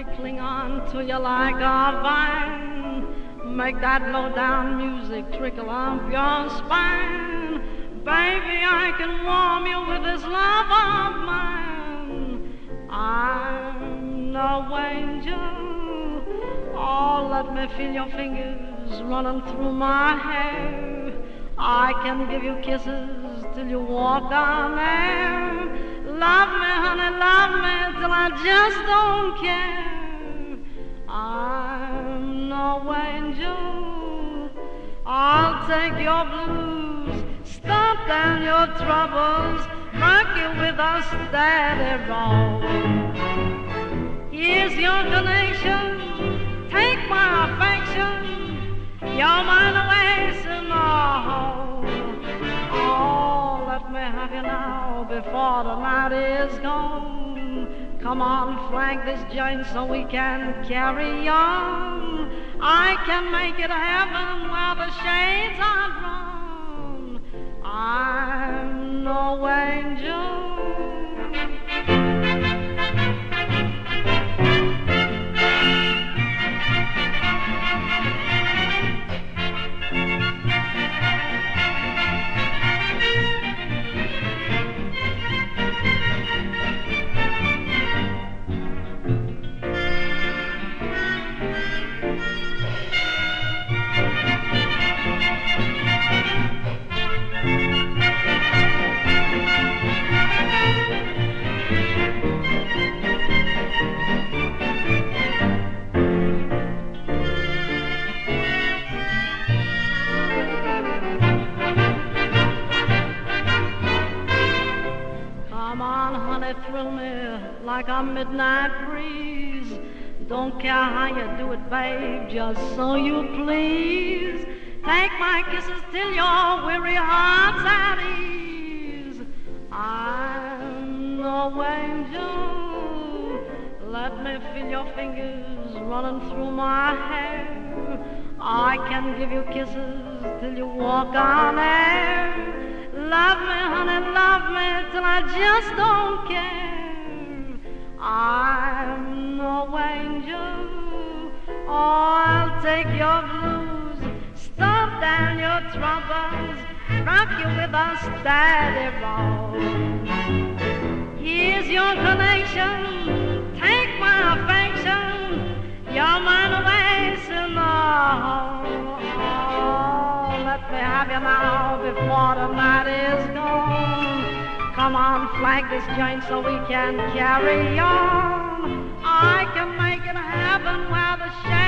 cling on to you like a vine. Make that low-down music trickle up your spine. Baby, I can warm you with this love of mine. I'm no angel. Oh, let me feel your fingers running through my hair. I can give you kisses till you walk on air. Love me, honey, love me till I just don't care. I'm no angel. I'll take your blues, stomp down your troubles, rock you with a steady roll. Here's your donation, take my affection, you're mine away to know. Oh, let me have you now before the night is gone. Come on, flank this joint so we can carry on. I can make it heaven where the shades are drawn. I'm no angel. Thrill me like a midnight breeze. Don't care how you do it, babe, just so you please. Take my kisses till your weary heart's at ease. I'm no angel. Let me feel your fingers running through my hair. I can give you kisses till you walk on air. Love me, honey, love me till I just don't care. I'm no angel. Oh, I'll take your blues, stomp down your troubles, rock you with a steady roll. Here's your donation, take my affection, you're mine away to know. Let me have you now before the night is gone. Come on, flank this joint so we can carry on. I can make it heaven where the shade